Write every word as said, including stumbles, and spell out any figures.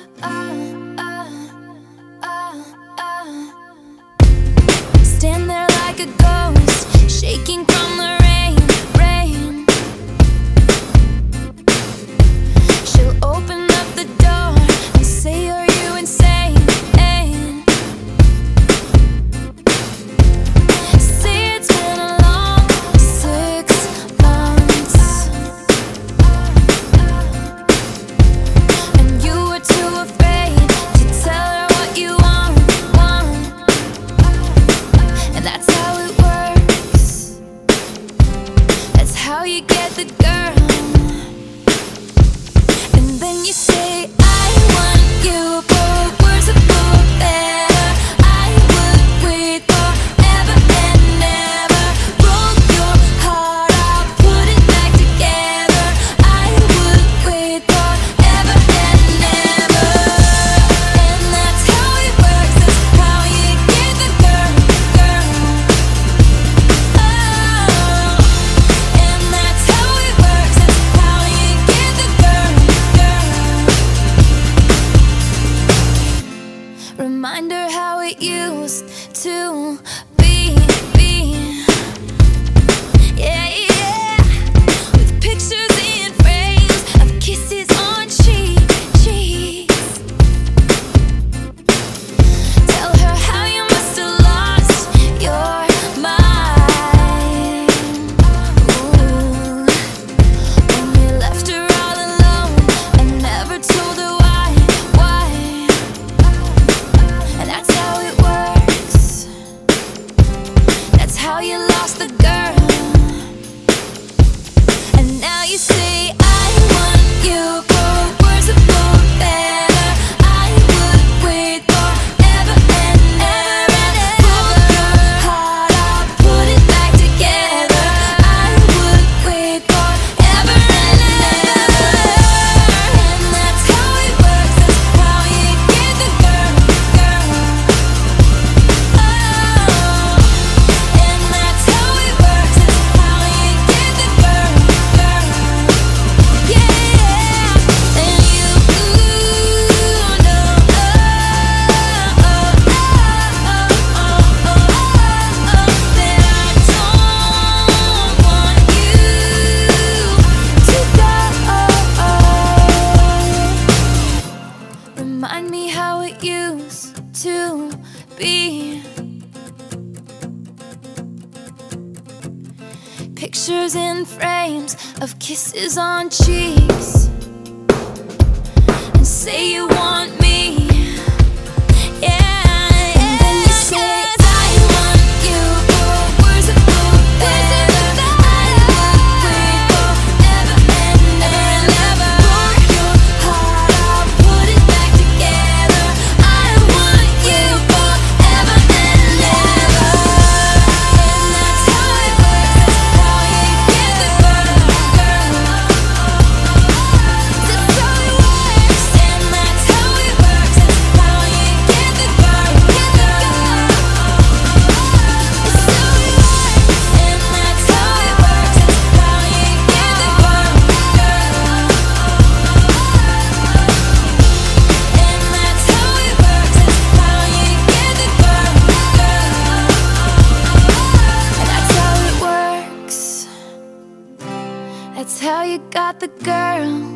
Stand there like a ghost, shaking from the rain, rain. She'll open up the door and say, are you insane? Say it's been a long six months and you were too afraid to tell her what you want, want. And that's how it works. That's how you get the girl. And then you say, I want you for worse or for better. I would wait forever and ever. Broke your heart, I'll put it back together. I would wait forever and ever. And that's how it works. That's how you get the girl, girl. Oh, and that's how it works. That's how you get the girl, girl. Remind her how it used to be, be. Yeah, yeah. With pictures in frames of kisses on cheek, cheeks. Tell her how you must have lost your mind. Ooh. When you left her all alone and never told her why, why. And that's how it works. That's how you lost the girl. And now you say, I want you for worse or for better. I would wait forever and ever. Broke your heart, I'll put it back together. I would wait forever and ever. And that's how it works. That's how you get the girl, girl. Oh, and that's how it works. That's how you get the girl, girl. Yeah, and you know, oh, oh, oh, oh, oh, oh, that I don't want you to go. Remind me how it used to be. Pictures in frames of kisses on cheeks. And say you want me. Yeah, and then you say, I want you for worse or for better. I would wait forever and ever. Broke your heart, I'll put it back together. I want you forever and ever. And that's how it works. That's how you get the girl, girl. That's how it works. And that's how it works. That's how you get the girl, get the girl. It's how it works. And that's how it works. That's how you get the girl, girl. And that's how it works. That's how you get the girl, girl. And that's how it works. That's how you got the girl.